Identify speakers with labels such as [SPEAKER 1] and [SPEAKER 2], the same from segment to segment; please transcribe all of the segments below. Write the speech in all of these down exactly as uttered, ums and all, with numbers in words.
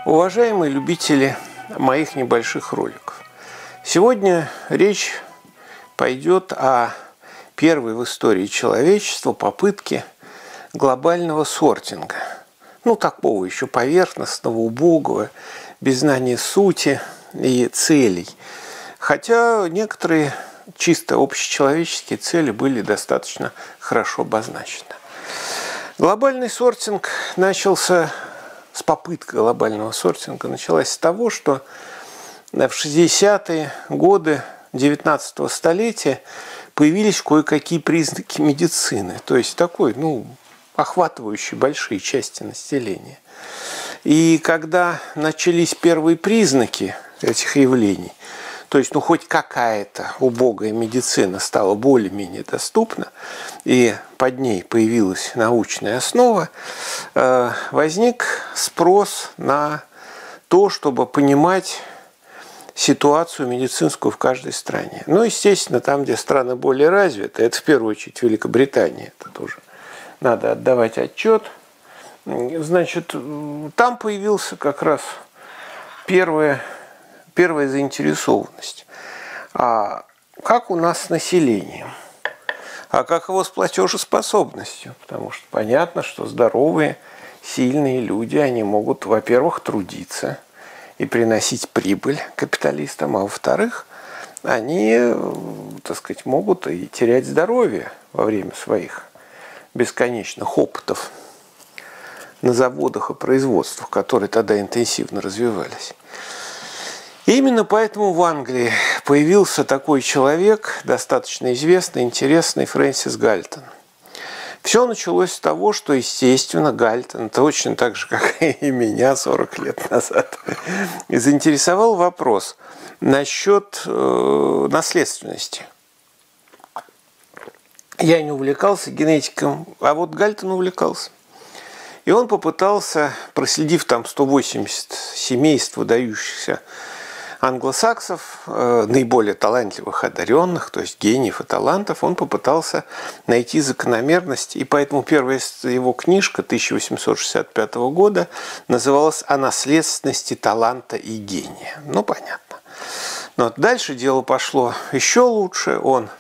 [SPEAKER 1] Уважаемые любители моих небольших роликов, сегодня речь пойдет о первой в истории человечества попытке глобального сортинга. Ну, такого еще поверхностного, убогого, без знания сути и целей. Хотя некоторые чисто общечеловеческие цели были достаточно хорошо обозначены. Глобальный сортинг начался с попытки глобального сортинга началась с того, что в шестидесятые годы девятнадцатого столетия появились кое-какие признаки медицины, то есть такой, ну, охватывающий большие части населения. И когда начались первые признаки этих явлений, то есть, ну, хоть какая-то убогая медицина стала более-менее доступна, и под ней появилась научная основа, возник спрос на то, чтобы понимать ситуацию медицинскую в каждой стране. Ну, естественно, там, где страны более развиты, это в первую очередь Великобритания, это тоже надо отдавать отчет. Значит, там появился как раз первая, первая заинтересованность. А как у нас с населением? А как его с платежеспособностью? Потому что понятно, что здоровые, сильные люди, они могут, во-первых, трудиться и приносить прибыль капиталистам, а во-вторых, они, так сказать, могут и терять здоровье во время своих бесконечных опытов на заводах и производствах, которые тогда интенсивно развивались. И именно поэтому в Англии появился такой человек, достаточно известный, интересный, Фрэнсис Гальтон. Все началось с того, что, естественно, Гальтон, точно так же, как и меня сорок лет назад, заинтересовал вопрос насчет э, наследственности. Я не увлекался генетиком, а вот Гальтон увлекался. И он попытался, проследив там сто восемьдесят семейств выдающихся англосаксов, э, наиболее талантливых, одаренных, то есть гениев и талантов, он попытался найти закономерность, и поэтому первая его книжка тысяча восемьсот шестьдесят пятого года называлась «О наследственности таланта и гения». Ну, понятно. Но дальше дело пошло еще лучше. Он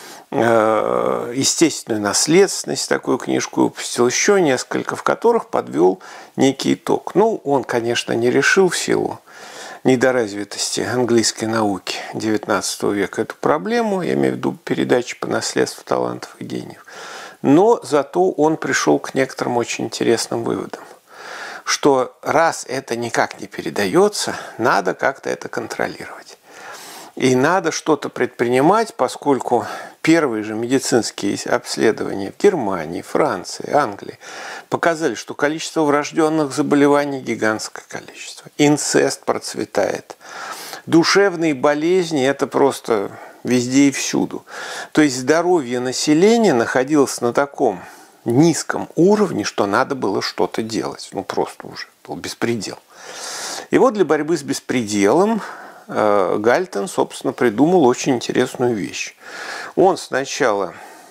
[SPEAKER 1] э, естественную наследственность, такую книжку выпустил, еще несколько, в которых подвел некий итог. Ну, он, конечно, не решил в силу недоразвитости английской науки девятнадцатого века эту проблему, я имею в виду передачи по наследству талантов и гениев. Но зато он пришел к некоторым очень интересным выводам, что раз это никак не передается, надо как-то это контролировать. И надо что-то предпринимать, поскольку первые же медицинские обследования в Германии, Франции, Англии показали, что количество врожденных заболеваний гигантское количество. Инцест процветает. Душевные болезни – это просто везде и всюду. То есть здоровье населения находилось на таком низком уровне, что надо было что-то делать. Ну, просто уже был беспредел. И вот для борьбы с беспределом Гальтон, собственно, придумал очень интересную вещь. Он сначала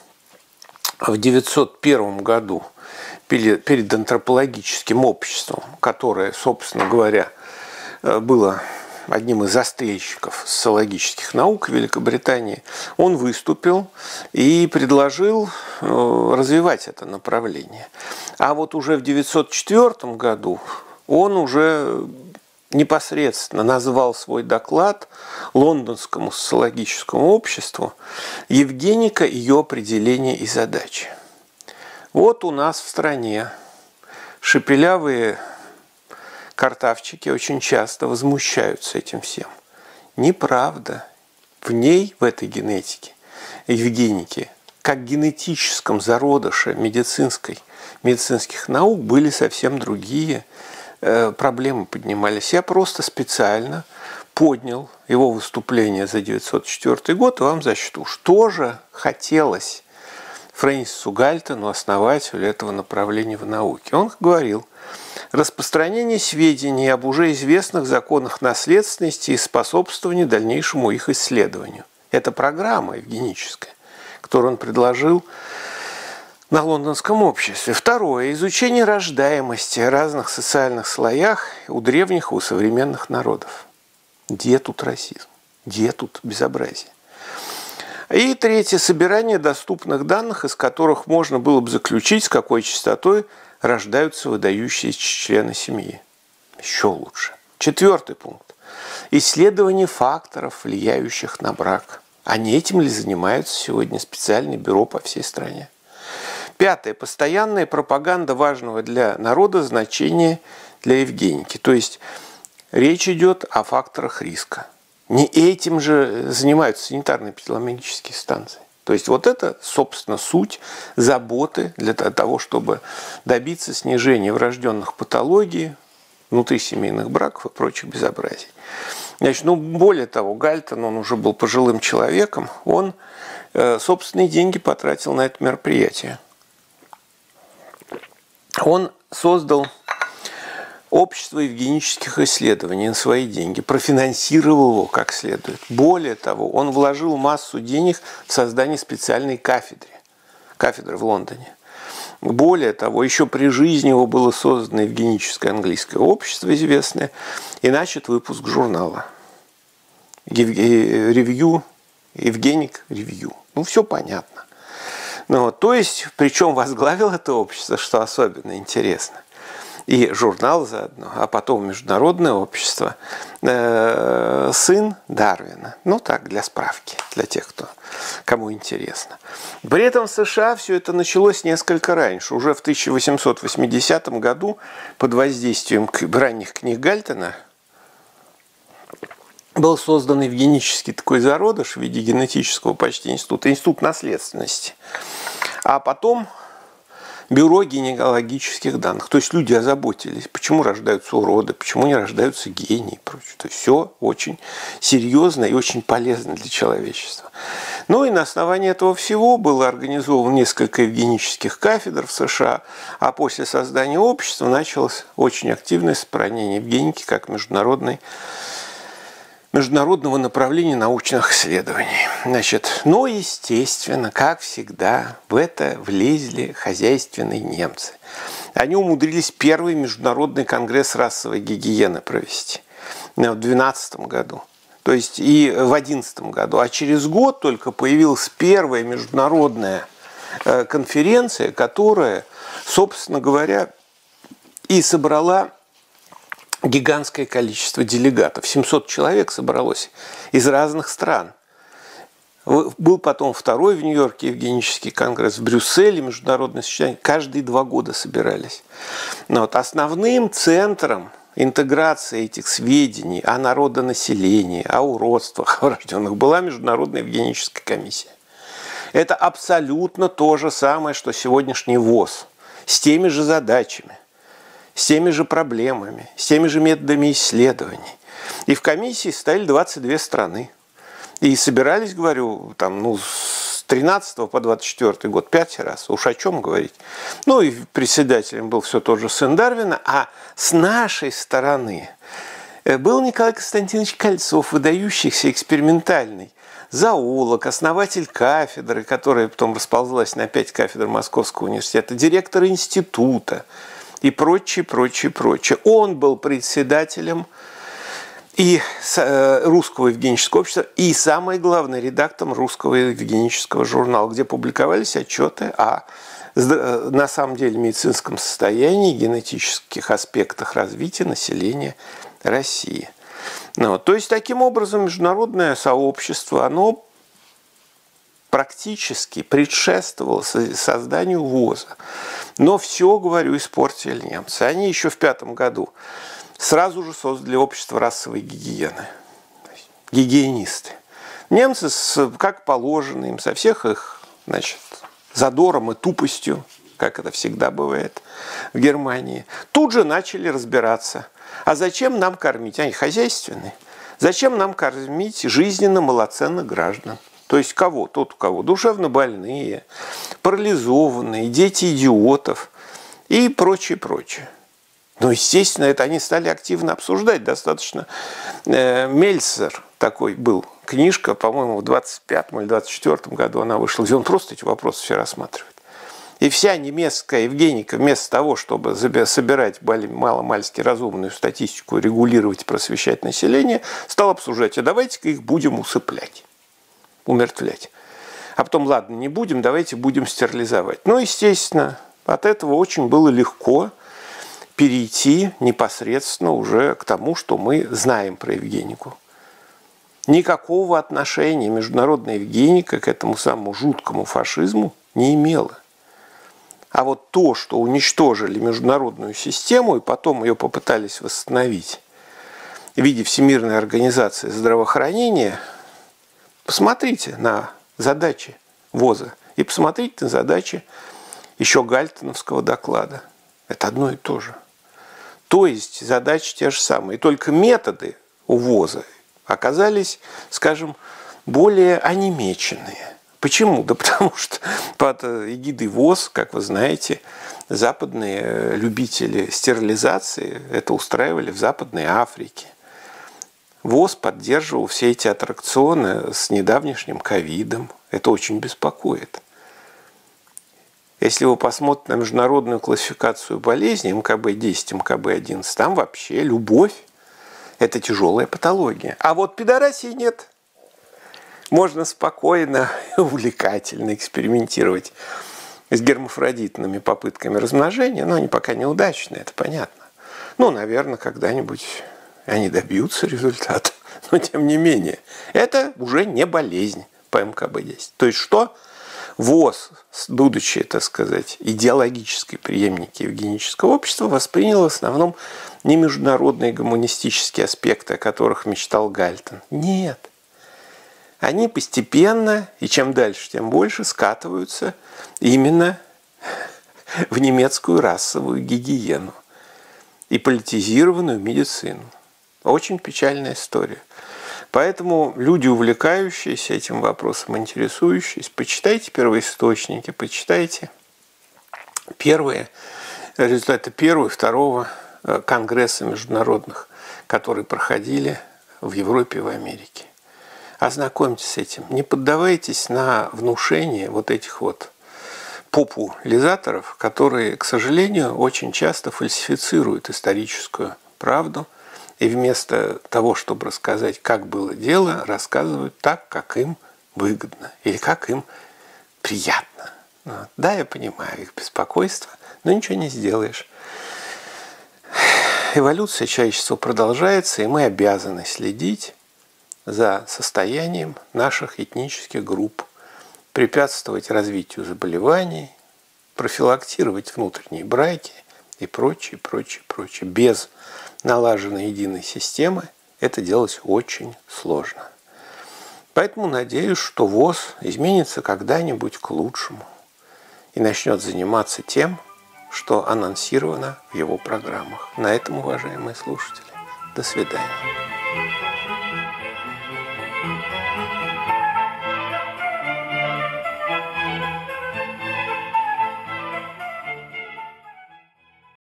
[SPEAKER 1] в девятьсот первом году перед антропологическим обществом, которое, собственно говоря, было одним из застрельщиков социологических наук в Великобритании, он выступил и предложил развивать это направление. А вот уже в девятьсот четвёртом году он уже непосредственно назвал свой доклад Лондонскому социологическому обществу «Евгеника, ее определение и задачи». Вот у нас в стране шепелявые картавчики очень часто возмущаются этим всем. Неправда. В ней, в этой генетике, евгенике, как генетическом зародыше медицинской, медицинских наук были совсем другие проблемы поднимались. Я просто специально поднял его выступление за девятьсот четвёртый год и вам зачту. Что же хотелось Фрэнсису Гальтону, основателю этого направления в науке? Он говорил: распространение сведений об уже известных законах наследственности и способствование дальнейшему их исследованию. Это программа евгеническая, которую он предложил на лондонском обществе. Второе. Изучение рождаемости в разных социальных слоях у древних и у современных народов. Где тут расизм? Где тут безобразие? И третье. Собирание доступных данных, из которых можно было бы заключить, с какой частотой рождаются выдающиеся члены семьи. Еще лучше. Четвертый пункт. Исследование факторов, влияющих на брак. А не этим ли занимаются сегодня специальные бюро по всей стране? Пятое. Постоянная пропаганда важного для народа значения для Евгеники. То есть речь идет о факторах риска. Не этим же занимаются санитарно-эпидемиологические станции. То есть вот это, собственно, суть заботы для того, чтобы добиться снижения врожденных патологий, внутрисемейных браков и прочих безобразий. Значит, ну, более того, Гальтон, он уже был пожилым человеком, он э, собственные деньги потратил на это мероприятие. Он создал общество евгенических исследований на свои деньги, профинансировал его как следует. Более того, он вложил массу денег в создание специальной кафедры, кафедры в Лондоне. Более того, еще при жизни его было создано Евгеническое английское общество известное и начат выпуск журнала «Ревью», «Евгеник Ревью». Ну, все понятно. Ну, вот, то есть, причем возглавил это общество, что особенно интересно, и журнал заодно, а потом международное общество, э, сын Дарвина. Ну, так, для справки, для тех, кто, кому интересно. При этом в США все это началось несколько раньше. Уже в тысяча восемьсот восьмидесятом году под воздействием ранних книг Гальтона был создан евгенический такой зародыш в виде генетического почти института, институт наследственности. А потом бюро генеалогических данных. То есть люди озаботились, почему рождаются уроды, почему не рождаются гении и прочее. То есть все очень серьезно и очень полезно для человечества. Ну и на основании этого всего было организовано несколько евгенических кафедр в США, а после создания общества началось очень активное сохранение евгеники как международной международного направления научных исследований. Значит, но, естественно, как всегда, в это влезли хозяйственные немцы. Они умудрились первый международный конгресс расовой гигиены провести в две тысячи двенадцатом году. То есть и в две тысячи одиннадцатом году. А через год только появилась первая международная конференция, которая, собственно говоря, и собрала гигантское количество делегатов. семьсот человек собралось из разных стран. Был потом второй в Нью-Йорке евгенический конгресс, в Брюсселе международное сочетание. Каждые два года собирались. Но вот основным центром интеграции этих сведений о народонаселении, о уродствах врожденных была Международная евгеническая комиссия. Это абсолютно то же самое, что сегодняшний ВОЗ, с теми же задачами, с теми же проблемами, с теми же методами исследований. И в комиссии стояли двадцать две страны. И собирались, говорю, там, ну, с тринадцатого по двадцать четвёртый год пять раз. Уж о чем говорить. Ну, и председателем был все тот же сын Дарвина. А с нашей стороны был Николай Константинович Кольцов, выдающийся экспериментальный зоолог, основатель кафедры, которая потом расползлась на пять кафедр Московского университета, директор института. И прочее, прочее, прочее. Он был председателем и русского евгенического общества, и, самое главное, редактором русского евгенического журнала, где публиковались отчеты о, на самом деле, медицинском состоянии, генетических аспектах развития населения России. Ну, то есть, таким образом, международное сообщество, оно практически предшествовало созданию ВОЗа. Но все, говорю, испортили немцы. Они еще в пятом году сразу же создали общество расовой гигиены. Гигиенисты. Немцы, как положено им, со всех их, значит, задором и тупостью, как это всегда бывает в Германии, тут же начали разбираться. А зачем нам кормить? Они хозяйственные. Зачем нам кормить жизненно малоценных граждан? То есть кого? Тот, у кого душевно больные, парализованные, дети идиотов и прочее, прочее. Но, естественно, это они стали активно обсуждать. Достаточно. Мельцер такой был. Книжка, по-моему, в двадцать пятом или двадцать четвёртом году она вышла, где он просто эти вопросы все рассматривает. И вся немецкая Евгеника вместо того, чтобы собирать маломальски разумную статистику, регулировать, просвещать население, стала обсуждать, а давайте-ка их будем усыплять, умертвлять. А потом, ладно, не будем, давайте будем стерилизовать. Ну, естественно, от этого очень было легко перейти непосредственно уже к тому, что мы знаем про Евгенику. Никакого отношения международная Евгеника к этому самому жуткому фашизму не имела. А вот то, что уничтожили международную систему и потом ее попытались восстановить в виде Всемирной организации здравоохранения, посмотрите на задачи ВОЗа и посмотрите на задачи еще Гальтоновского доклада. Это одно и то же. То есть задачи те же самые, только методы у ВОЗа оказались, скажем, более онемеченные. Почему? Да потому что под эгидой ВОЗ, как вы знаете, западные любители стерилизации это устраивали в Западной Африке. ВОЗ поддерживал все эти аттракционы с недавнешним ковидом. Это очень беспокоит. Если вы посмотрите на международную классификацию болезней эм ка бэ десять, эм ка бэ одиннадцать, там вообще любовь – это тяжелая патология. А вот педорасии нет. Можно спокойно, увлекательно экспериментировать с гермафродитными попытками размножения, но они пока неудачные, это понятно. Ну, наверное, когда-нибудь они добьются результата, но тем не менее, это уже не болезнь по эм ка бэ десять. То есть что? ВОЗ, будучи, так сказать, идеологической преемники евгенического общества, воспринял в основном не международные гуманистические аспекты, о которых мечтал Гальтон. Нет. Они постепенно, и чем дальше, тем больше, скатываются именно в немецкую расовую гигиену и политизированную медицину. Очень печальная история. Поэтому люди, увлекающиеся этим вопросом, интересующиеся, почитайте первоисточники, почитайте первые результаты первого и второго конгресса международных, которые проходили в Европе и в Америке. Ознакомьтесь с этим. Не поддавайтесь на внушение вот этих вот популяризаторов, которые, к сожалению, очень часто фальсифицируют историческую правду и вместо того, чтобы рассказать, как было дело, рассказывают так, как им выгодно или как им приятно. Да, я понимаю их беспокойство, но ничего не сделаешь. Эволюция человечества продолжается, и мы обязаны следить за состоянием наших этнических групп, препятствовать развитию заболеваний, профилактировать внутренние браки и прочее, прочее, прочее. Без налаженной единой системы это делать очень сложно. Поэтому надеюсь, что ВОЗ изменится когда-нибудь к лучшему и начнет заниматься тем, что анонсировано в его программах. На этом, уважаемые слушатели, до свидания.